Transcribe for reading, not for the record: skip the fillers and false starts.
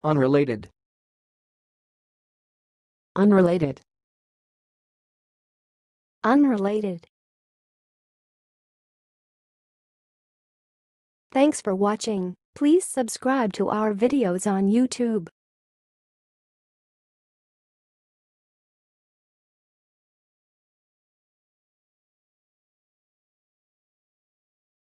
Unrelated. Unrelated. Unrelated. Thanks for watching. Please subscribe to our videos on YouTube.